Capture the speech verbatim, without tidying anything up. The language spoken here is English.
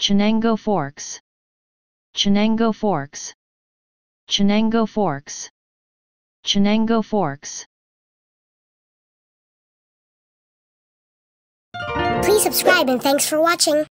Chenango forks. Chenango forks. Chenango forks. Chenango forks. Please subscribe and thanks for watching.